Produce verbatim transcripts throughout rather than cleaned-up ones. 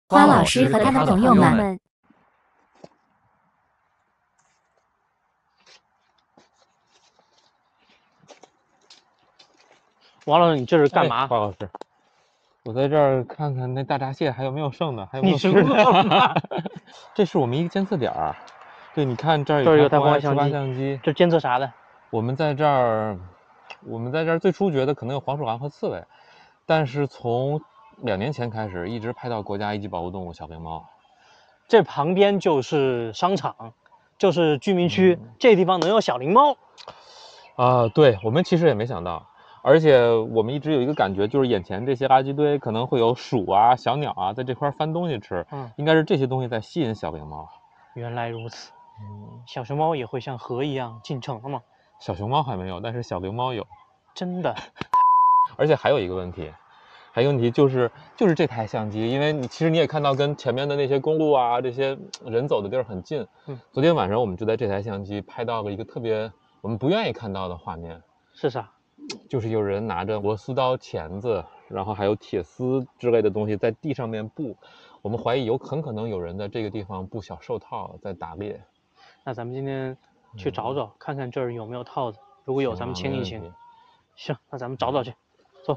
花老师和他的朋友们。 王老师，你这是干嘛？ 哎、花老师，我在这儿看看那大闸蟹还有没有剩的，还有没有你是吃的饿吗？ 这是我们一个监测点儿。对，你看这儿这儿有台红外红外相机相机， 这监测啥的？ 我们在这儿，我们在这儿最初觉得可能有黄鼠狼和刺猬，但是从两年前开始，一直拍到国家一级保护动物小灵猫。 这旁边就是商场，就是居民区，嗯、这地方能有小灵猫啊？对，我们其实也没想到。而且我们一直有一个感觉，就是眼前这些垃圾堆可能会有鼠啊、小鸟啊在这块翻东西吃，嗯，应该是这些东西在吸引小灵猫。 原来如此，嗯，小熊猫也会像河一样进城了吗？ 小熊猫还没有，但是小灵猫有。 真的。 而且还有一个问题，还有一个问题就是就是这台相机，因为你其实你也看到跟前面的那些公路啊、这些人走的地儿很近。嗯，昨天晚上我们就在这台相机拍到了一个特别我们不愿意看到的画面。 是啥？ 就是有人拿着螺丝刀、钳子，然后还有铁丝之类的东西在地上面布。我们怀疑有很可能有人在这个地方布小手套在打猎。 那咱们今天去找找，嗯、看看这儿有没有套子。如果有，咱们清一清。行，那咱们找找去，走。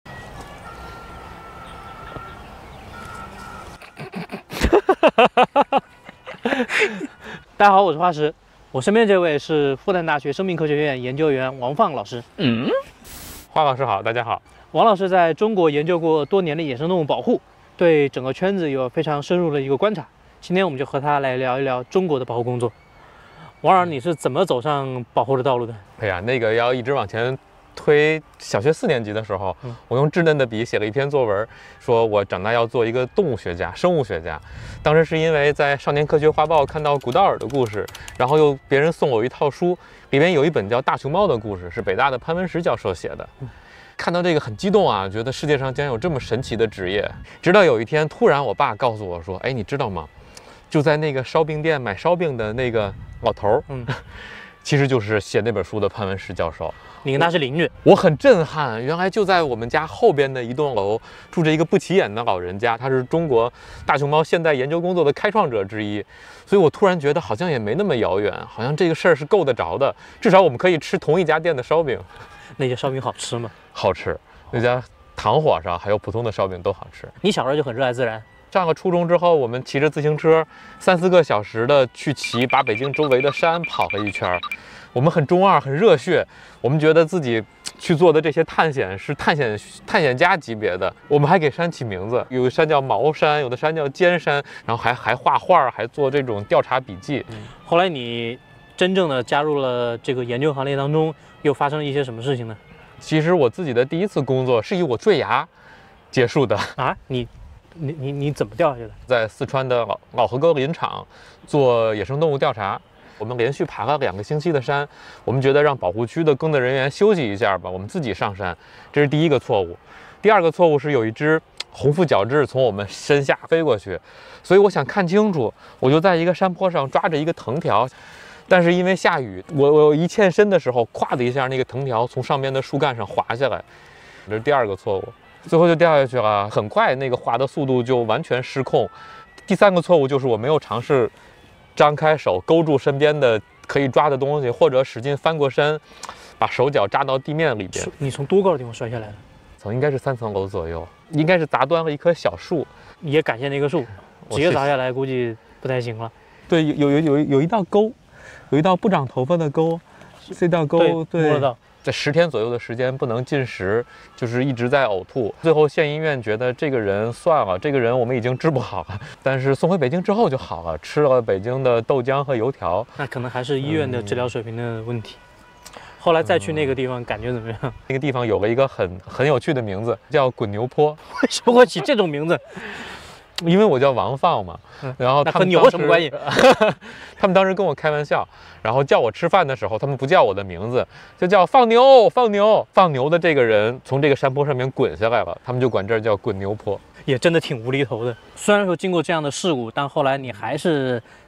大家好，我是花石。我身边这位是复旦大学生命科学院研究员王放老师。 嗯，花老师好，大家好。 王老师在中国研究过多年的野生动物保护，对整个圈子有非常深入的一个观察。今天我们就和他来聊一聊中国的保护工作。王老师，你是怎么走上保护的道路的？ 哎呀，那个要一直往前推，小学四年级的时候，嗯、我用稚嫩的笔写了一篇作文，说我长大要做一个动物学家、生物学家。当时是因为在《少年科学画报》看到古道尔的故事，然后又别人送我一套书，里面有一本叫《大熊猫》的故事，是北大的潘文石教授写的。嗯、看到这个很激动啊，觉得世界上竟然有这么神奇的职业。直到有一天，突然我爸告诉我说：“哎，你知道吗？就在那个烧饼店买烧饼的那个老头，嗯，其实就是写那本书的潘文石教授。” 你跟他是邻居， 我很震撼。原来就在我们家后边的一栋楼住着一个不起眼的老人家，他是中国大熊猫现代研究工作的开创者之一。所以我突然觉得好像也没那么遥远，好像这个事儿是够得着的。至少我们可以吃同一家店的烧饼。 那些烧饼好吃吗？ 好吃，那家糖火烧还有普通的烧饼都好吃。 你小时候就很热爱自然。 上了初中之后，我们骑着自行车三四个小时的去骑，把北京周围的山跑了一圈。我们很中二，很热血，我们觉得自己去做的这些探险是探险探险家级别的。我们还给山起名字，有的山叫毛山，有的山叫尖山，然后还还画画，还做这种调查笔记。 嗯、后来你真正的加入了这个研究行列当中，又发生了一些什么事情呢？ 其实我自己的第一次工作是以我坠崖结束的啊！你你你你怎么掉下去的？ 在四川的老老河沟林场做野生动物调查。我们连续爬了两个星期的山，我们觉得让保护区的工作人员休息一下吧，我们自己上山，这是第一个错误。第二个错误是有一只红腹角雉从我们身下飞过去，所以我想看清楚，我就在一个山坡上抓着一个藤条，但是因为下雨，我我一欠身的时候，咵的一下，那个藤条从上面的树干上滑下来，这是第二个错误，最后就掉下去了，很快那个滑的速度就完全失控。第三个错误就是我没有尝试张开手勾住身边的可以抓的东西，或者使劲翻过身，把手脚扎到地面里边。 你从多高的地方摔下来的？ 从应该是三层楼左右，应该是砸断了一棵小树。 也感谢那棵树，直接砸下来估计不太行了。 对，有有有有一道沟，有一道不长头发的沟，这道沟对。 摸得到。 在十天左右的时间不能进食，就是一直在呕吐。最后县医院觉得这个人算了，这个人我们已经治不好了。但是送回北京之后就好了，吃了北京的豆浆和油条。 那可能还是医院的治疗水平的问题。嗯、后来再去那个地方，感觉怎么样？ 那个地方有了一个很很有趣的名字，叫滚牛坡。 为什么会起这种名字？ 因为我叫王放嘛，然后他们和牛有什么关系？ 他们当时跟我开玩笑，然后叫我吃饭的时候，他们不叫我的名字，就叫放牛，放牛，放牛的这个人从这个山坡上面滚下来了，他们就管这儿叫滚牛坡。 也真的挺无厘头的。虽然说经过这样的事故，但后来你还是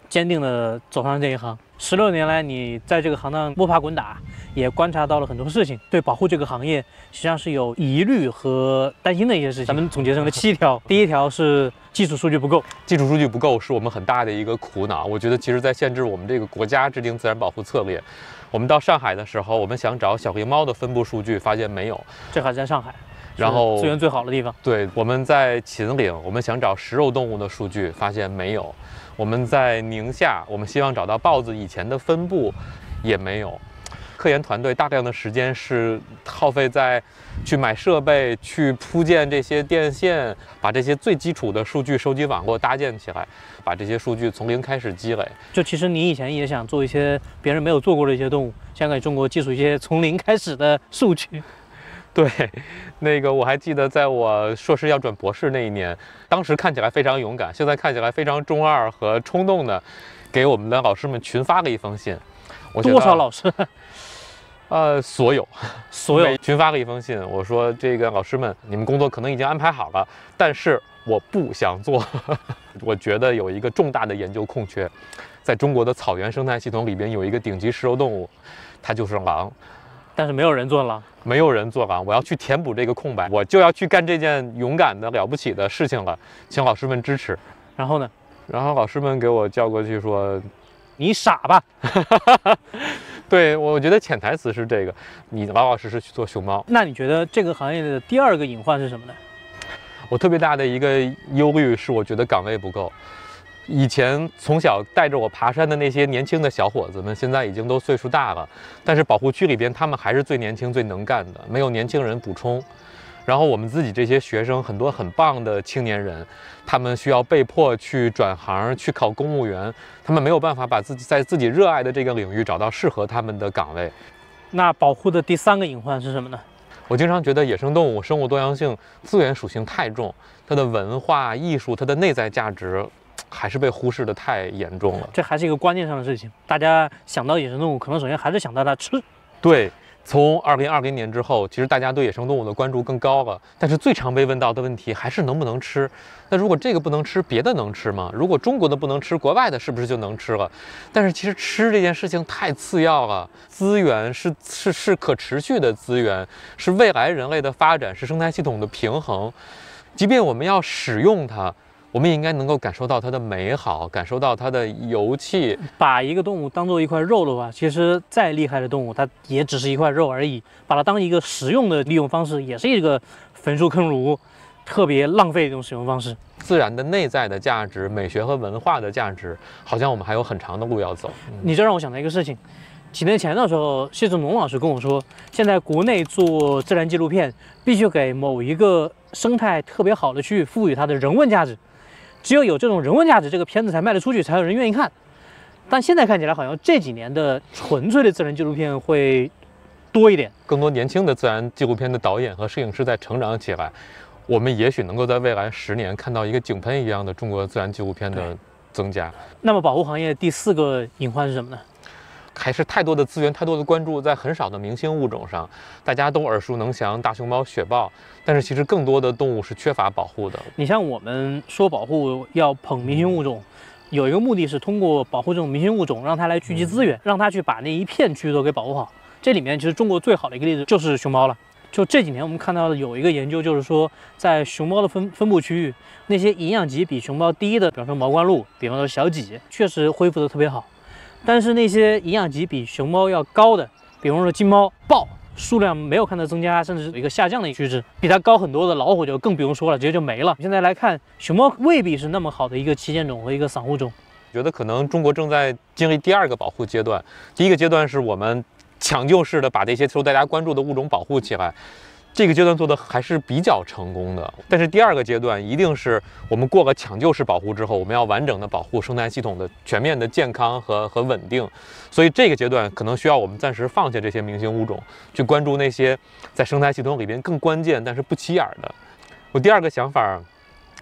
坚定的走上这一行。十六年来，你在这个行当摸爬滚打，也观察到了很多事情，对保护这个行业实际上是有疑虑和担心的一些事情。咱们总结成了七条。第一条是基础数据不够， 基础数据不够是我们很大的一个苦恼。我觉得其实在限制我们这个国家制定自然保护策略。我们到上海的时候，我们想找小黑猫的分布数据，发现没有。 这还在上海。 然后资源最好的地方。 对，我们在秦岭，我们想找食肉动物的数据，发现没有。我们在宁夏，我们希望找到豹子以前的分布，也没有。科研团队大量的时间是耗费在去买设备、去铺建这些电线，把这些最基础的数据收集网络搭建起来，把这些数据从零开始积累。 就其实你以前也想做一些别人没有做过的一些动物，想给中国技术一些从零开始的数据。 对，那个我还记得，在我硕士要转博士那一年，当时看起来非常勇敢，现在看起来非常中二和冲动的，给我们的老师们群发了一封信。我多少老师？ 呃，所有， 所有群发了一封信。我说，这个老师们，你们工作可能已经安排好了，但是我不想做。我觉得有一个重大的研究空缺，在中国的草原生态系统里边有一个顶级食肉动物，它就是狼。 但是没有人做狼， 没有人做狼，我要去填补这个空白，我就要去干这件勇敢的了不起的事情了，请老师们支持。 然后呢？ 然后老师们给我叫过去说：“ 你傻吧？” 对，我觉得潜台词是这个，你老老实实去做熊猫。 那你觉得这个行业的第二个隐患是什么呢？ 我特别大的一个忧虑是，我觉得岗位不够。以前从小带着我爬山的那些年轻的小伙子们，现在已经都岁数大了，但是保护区里边他们还是最年轻、最能干的，没有年轻人补充。然后我们自己这些学生，很多很棒的青年人，他们需要被迫去转行、去考公务员，他们没有办法把自己在自己热爱的这个领域找到适合他们的岗位。 那保护的第三个隐患是什么呢？ 我经常觉得野生动物生物多样性资源属性太重，它的文化艺术、它的内在价值还是被忽视的太严重了。 这还是一个观念上的事情。大家想到野生动物，可能首先还是想到它吃。 对，从二零二零年之后，其实大家对野生动物的关注更高了，但是最常被问到的问题还是能不能吃。那如果这个不能吃，别的能吃吗？如果中国的不能吃，国外的是不是就能吃了？但是其实吃这件事情太次要了，资源是是是可持续的资源，是未来人类的发展，是生态系统的平衡。即便我们要使用它，我们也应该能够感受到它的美好，感受到它的油气。 把一个动物当做一块肉的话，其实再厉害的动物，它也只是一块肉而已。把它当一个实用的利用方式，也是一个焚书坑儒、特别浪费的一种使用方式。 自然的内在的价值、美学和文化的价值，好像我们还有很长的路要走。嗯、 你这让我想到一个事情。几年前的时候，谢志农老师跟我说，现在国内做自然纪录片，必须给某一个生态特别好的区域赋予它的人文价值。只有有这种人文价值，这个片子才卖得出去，才有人愿意看。但现在看起来，好像这几年的纯粹的自然纪录片会多一点， 更多年轻的自然纪录片的导演和摄影师在成长起来。我们也许能够在未来十年看到一个井喷一样的中国自然纪录片的增加。 那么，保护行业第四个隐患是什么呢？ 还是太多的资源、太多的关注在很少的明星物种上，大家都耳熟能详，大熊猫、雪豹，但是其实更多的动物是缺乏保护的。 你像我们说保护要捧明星物种，有一个目的是通过保护这种明星物种，让它来聚集资源，让它去把那一片区域都给保护好。这里面其实中国最好的一个例子就是熊猫了。就这几年我们看到的有一个研究，就是说在熊猫的分分布区域，那些营养级比熊猫低的，比方说毛冠鹭，比方说小麂，确实恢复的特别好。但是那些营养级比熊猫要高的，比方说金猫、豹，数量没有看到增加，甚至有一个下降的趋势。比它高很多的老虎就更不用说了，直接就没了。现在来看，熊猫未必是那么好的一个旗舰种和一个散户种。 觉得可能中国正在经历第二个保护阶段，第一个阶段是我们抢救式的把这些受大家关注的物种保护起来。这个阶段做的还是比较成功的，但是第二个阶段一定是我们过了抢救式保护之后，我们要完整的保护生态系统的全面的健康和和稳定，所以这个阶段可能需要我们暂时放下这些明星物种，去关注那些在生态系统里边更关键但是不起眼的。我第二个想法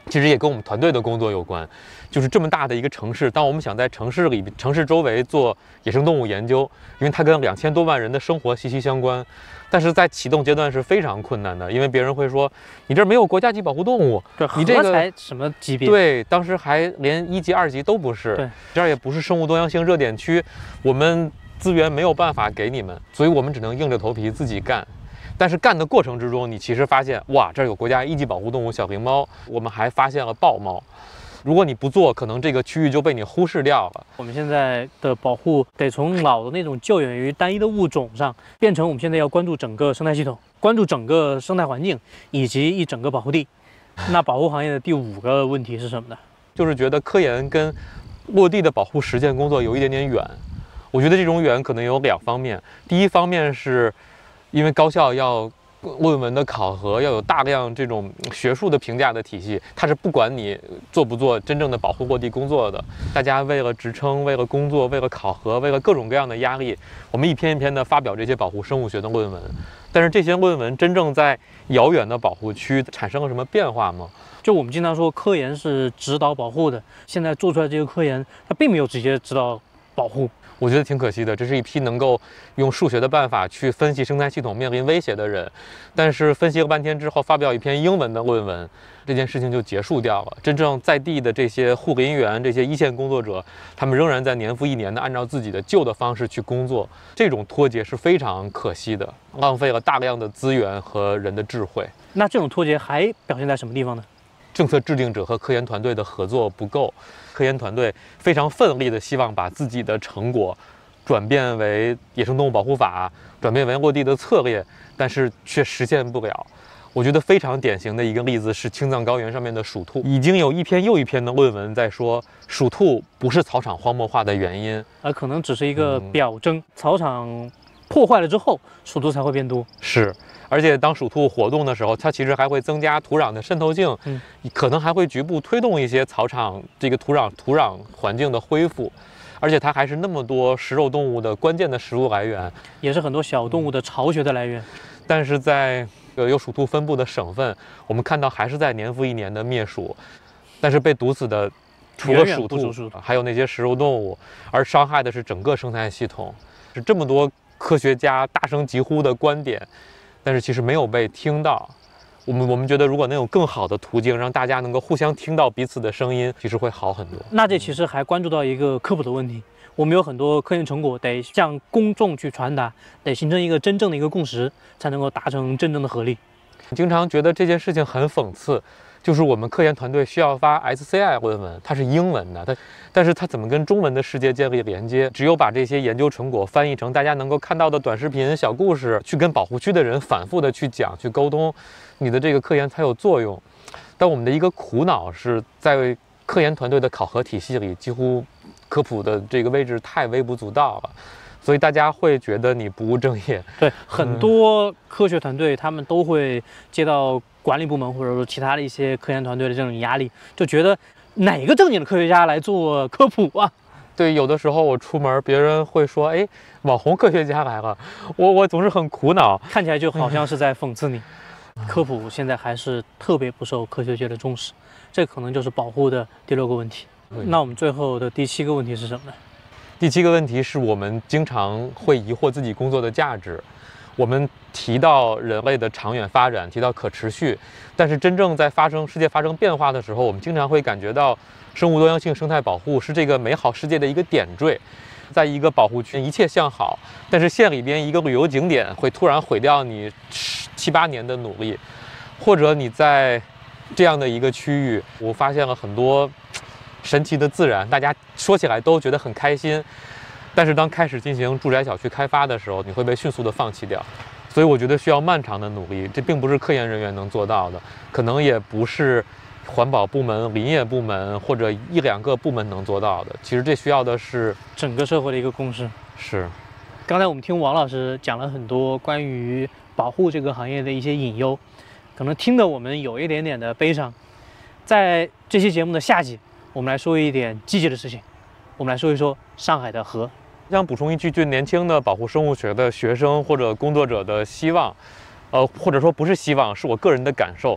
其实也跟我们团队的工作有关。就是这么大的一个城市，当我们想在城市里、城市周围做野生动物研究，因为它跟两千多万人的生活息息相关，但是在启动阶段是非常困难的，因为别人会说你这儿没有国家级保护动物，你这个才什么级别？ 对，当时还连一级、二级都不是， 对， 这儿也不是生物多样性热点区，我们资源没有办法给你们，所以我们只能硬着头皮自己干。但是干的过程之中，你其实发现，哇，这儿有国家一级保护动物小灵猫，我们还发现了豹猫。如果你不做，可能这个区域就被你忽视掉了。 我们现在的保护得从老的那种救援于单一的物种上，变成我们现在要关注整个生态系统，关注整个生态环境以及一整个保护地。那保护行业的第五个问题是什么呢？ 就是觉得科研跟落地的保护实践工作有一点点远。我觉得这种远可能有两方面，第一方面是因为高校要论文的考核，要有大量这种学术的评价的体系，它是不管你做不做真正的保护落地工作的。大家为了职称、为了工作、为了考核、为了各种各样的压力，我们一篇一篇的发表这些保护生物学的论文。但是这些论文真正在遥远的保护区产生了什么变化吗？ 就我们经常说科研是指导保护的，现在做出来这个科研，它并没有直接指导保护。 我觉得挺可惜的，这是一批能够用数学的办法去分析生态系统面临威胁的人，但是分析了半天之后发表一篇英文的论文，这件事情就结束掉了。真正在地的这些护林员、这些一线工作者，他们仍然在年复一年的按照自己的旧的方式去工作，这种脱节是非常可惜的，浪费了大量的资源和人的智慧。 那这种脱节还表现在什么地方呢？ 政策制定者和科研团队的合作不够，科研团队非常奋力的希望把自己的成果转变为野生动物保护法，转变为落地的策略，但是却实现不了。我觉得非常典型的一个例子是青藏高原上面的鼠兔，已经有一篇又一篇的论文在说鼠兔不是草场荒漠化的原因， 而可能只是一个表征，嗯、草场破坏了之后，鼠兔才会变多。 是。而且当鼠兔活动的时候，它其实还会增加土壤的渗透性，嗯，可能还会局部推动一些草场这个土壤土壤环境的恢复，而且它还是那么多食肉动物的关键的食物来源， 也是很多小动物的巢穴的来源。 但是在呃有鼠兔分布的省份，我们看到还是在年复一年的灭鼠，但是被毒死的除了鼠兔，还有那些食肉动物，而伤害的是整个生态系统，是这么多科学家大声疾呼的观点。但是其实没有被听到，我们我们觉得如果能有更好的途径，让大家能够互相听到彼此的声音，其实会好很多。 那这其实还关注到一个科普的问题，我们有很多科研成果得向公众去传达，得形成一个真正的一个共识，才能够达成真正的合力。 经常觉得这件事情很讽刺，就是我们科研团队需要发 S C I 论文，它是英文的，它但是它怎么跟中文的世界建立连接？只有把这些研究成果翻译成大家能够看到的短视频、小故事，去跟保护区的人反复的去讲、去沟通，你的这个科研才有作用。但我们的一个苦恼是在科研团队的考核体系里，几乎科普的这个位置太微不足道了。所以大家会觉得你不务正业。 对，很多科学团队他们都会接到管理部门或者说其他的一些科研团队的这种压力，就觉得哪个正经的科学家来做科普啊？ 对，有的时候我出门，别人会说：“哎，网红科学家来了。”我我总是很苦恼， 看起来就好像是在讽刺你。科普现在还是特别不受科学界的重视，这可能就是保护的第六个问题。那我们最后的第七个问题是什么呢？ 第七个问题是我们经常会疑惑自己工作的价值。我们提到人类的长远发展，提到可持续，但是真正在发生世界发生变化的时候，我们经常会感觉到生物多样性、生态保护是这个美好世界的一个点缀。在一个保护区，一切向好，但是县里边一个旅游景点会突然毁掉你七八年的努力，或者你在这样的一个区域，我发现了很多神奇的自然，大家说起来都觉得很开心，但是当开始进行住宅小区开发的时候，你会被迅速的放弃掉。所以我觉得需要漫长的努力，这并不是科研人员能做到的，可能也不是环保部门、林业部门或者一两个部门能做到的。其实这需要的是整个社会的一个共识。 是。 刚才我们听王老师讲了很多关于保护这个行业的一些隐忧，可能听得我们有一点点的悲伤。在这期节目的下集，我们来说一点积极的事情，我们来说一说上海的河。 想补充一句，对年轻的保护生物学的学生或者工作者的希望，呃，或者说不是希望，是我个人的感受，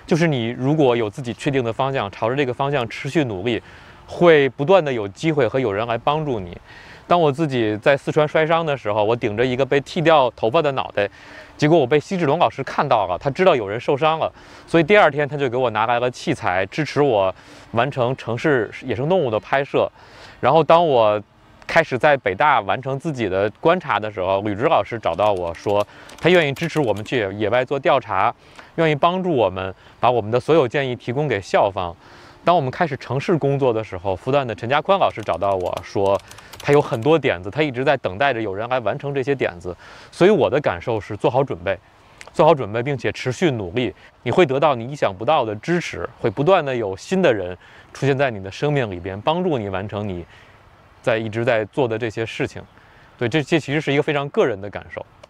就是你如果有自己确定的方向，朝着这个方向持续努力，会不断的有机会和有人来帮助你。当我自己在四川摔伤的时候，我顶着一个被剃掉头发的脑袋，结果我被奚志龙老师看到了，他知道有人受伤了，所以第二天他就给我拿来了器材，支持我完成城市野生动物的拍摄。然后当我开始在北大完成自己的观察的时候，吕植老师找到我说，他愿意支持我们去野外做调查，愿意帮助我们把我们的所有建议提供给校方。当我们开始城市工作的时候，复旦的陈家宽老师找到我说，他有很多点子，他一直在等待着有人来完成这些点子。所以我的感受是做好准备，做好准备，并且持续努力，你会得到你意想不到的支持，会不断的有新的人出现在你的生命里边，帮助你完成你在一直在做的这些事情。对，这这其实是一个非常个人的感受。